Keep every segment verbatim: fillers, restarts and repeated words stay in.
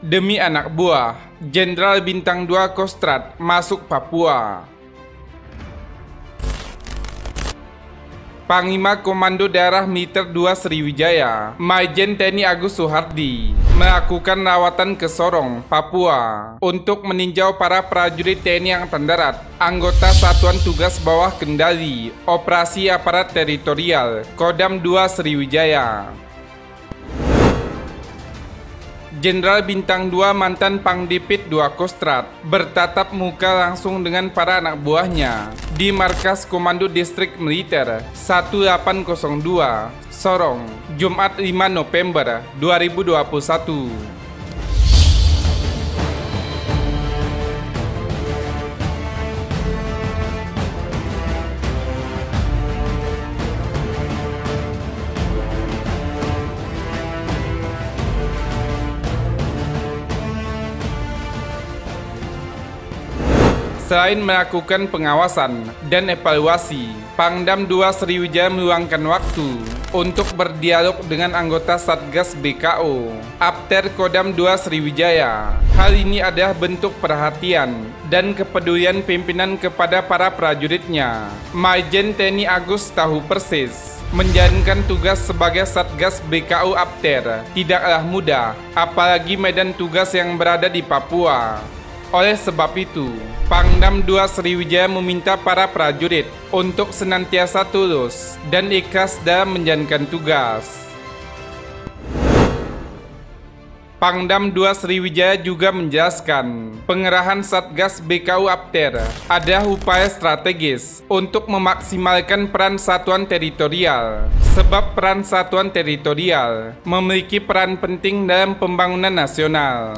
Demi anak buah, Jenderal Bintang dua Kostrad masuk Papua. Panglima Komando Daerah Militer dua Sriwijaya, Majen T N I Agus Suhardi, melakukan rawatan ke Sorong, Papua, untuk meninjau para prajurit T N I Angkatan Darat, anggota Satuan Tugas Bawah Kendali Operasi Aparat Teritorial, Kodam dua Sriwijaya. Jenderal Bintang dua mantan Pangdipit dua Kostrad bertatap muka langsung dengan para anak buahnya di Markas Komando Distrik Militer satu delapan nol dua, Sorong, Jumat lima November dua ribu dua puluh satu. Selain melakukan pengawasan dan evaluasi, Pangdam dua Sriwijaya meluangkan waktu untuk berdialog dengan anggota Satgas B K O, Apter Kodam dua Sriwijaya. Hal ini adalah bentuk perhatian dan kepedulian pimpinan kepada para prajuritnya. Majen T N I Agus tahu persis, menjalankan tugas sebagai Satgas B K O Apter tidaklah mudah, apalagi medan tugas yang berada di Papua. Oleh sebab itu, Pangdam dua Sriwijaya meminta para prajurit untuk senantiasa tulus dan ikhlas dalam menjalankan tugas. Pangdam dua Sriwijaya juga menjelaskan, pengerahan Satgas B K O Apter adalah upaya strategis untuk memaksimalkan peran satuan teritorial, sebab peran satuan teritorial memiliki peran penting dalam pembangunan nasional.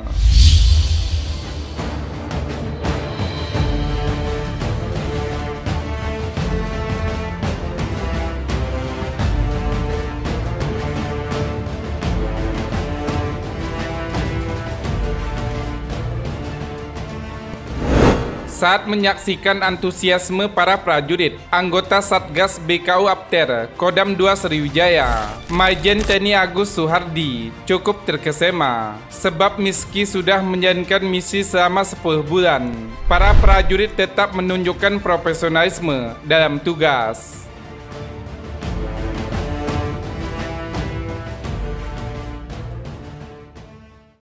Saat menyaksikan antusiasme para prajurit, anggota Satgas B K O Apter Kodam dua Sriwijaya, Majen T N I Agus Suhardi cukup terkesima, sebab meski sudah menjalankan misi selama sepuluh bulan, para prajurit tetap menunjukkan profesionalisme dalam tugas.